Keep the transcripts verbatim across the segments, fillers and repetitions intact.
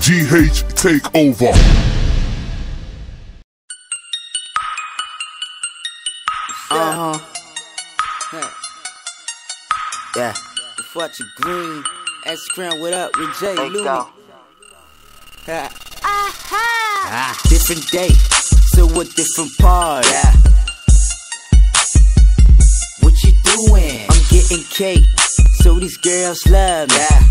G H take over. Uh huh. Yeah. Fucking Green. S Crown, what up? With J. Looney. Ha. Ah, different day, so a different part. Yeah. What you doing? I'm getting cake, so these girls love me. Yeah.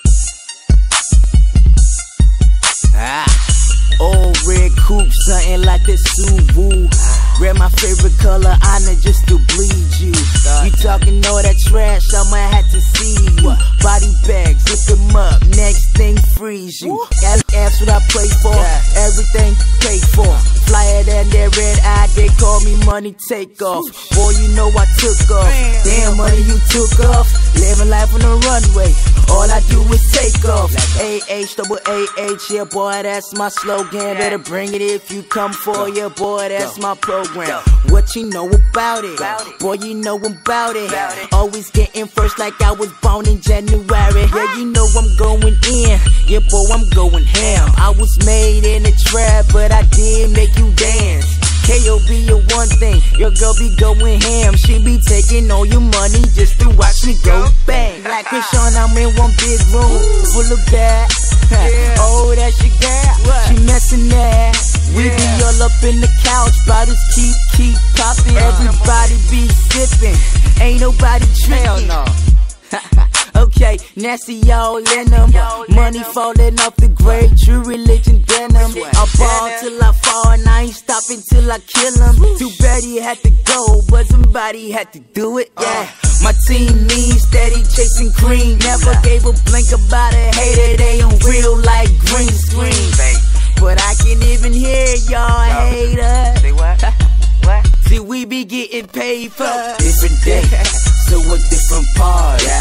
Ah, old red coupe, something like the Subaru. Red my favorite color, honor just to bleed you. You talking all that trash, I'ma have to see you. Body bags, look 'em up, next thing freeze you. Ask what I play for, everything paid for. Flyer than that red eye, they call me money takeoff. Boy, you know I took off. Damn, money you took off. Living life on the runway, all I do is take off. A H, double A H, yeah boy, that's my slogan. Better bring it if you come for ya, boy, that's my program. What you know about it? Boy, you know about it. Always getting first like I was born in January. Yeah, you know I'm going in. Yeah, boy, I'm going ham. I was made in a trap, but I did make you dance. K O B your one thing, your girl be going ham. She be taking all your money just to watch me go bang. Like Krishan, I'm in one big room full of bad. Oh, that's your girl, she messin' that. We be all up in the couch, bottles keep, keep poppin'. Everybody be sippin', ain't nobody trippin'. Okay, nasty all in them. Money falling off the grave, true religion denim. I ball till I fall and I ain't stopping till I kill them. Too bad he had to go, but somebody had to do it, yeah. My team mean, steady chasing cream. Never gave a blink about a hater, they on real like green screen. But I can't even hear y'all haters. Say what? What? See, we be getting paid for different day, so a different part. Yeah.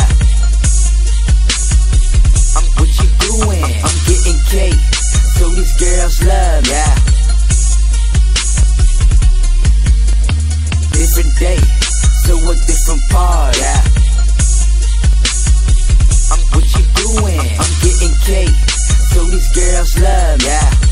I'm what you doing? I'm getting cake, so these girls love me. Yeah. Different day, so a different part. Yeah. I'm what you doing? I'm getting cake, so these girls love me. Yeah.